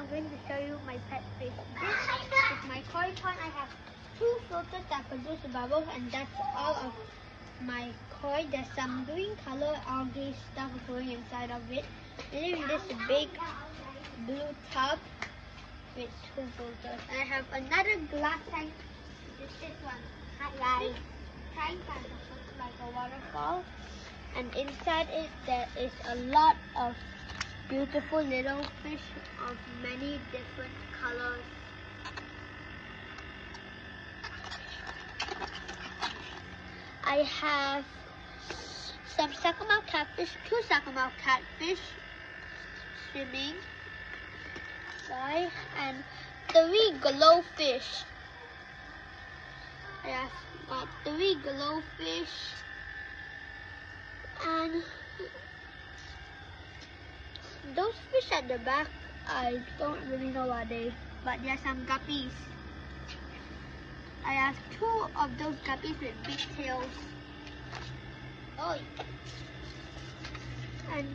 I'm going to show you my pet fish. This is my koi pond. I have 2 filters that produce bubbles, and that's all of my koi. There's some green color algae stuff growing inside of it. And then this big blue tub with 2 filters. And I have another glass tank. This one. Hi guys. Tank that looks like a waterfall. And inside it there is a lot of beautiful little fish of many different colors. I have some suckermouth catfish, 2 suckermouth catfish swimming, and 3 glowfish. I have got 3 glowfish, and those fish at the back, I don't really know what they, but there are some guppies. I have 2 of those guppies with big tails. Oh, and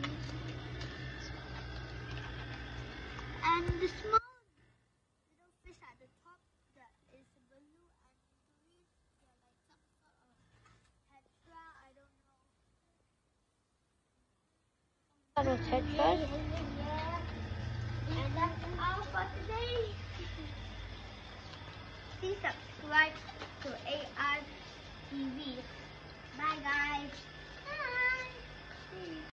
the small little fish at the top that is blue and green. They're like some sort of tetra. I don't know. Tetras. And that's all for today. Please subscribe to AR TV. Bye guys. Bye.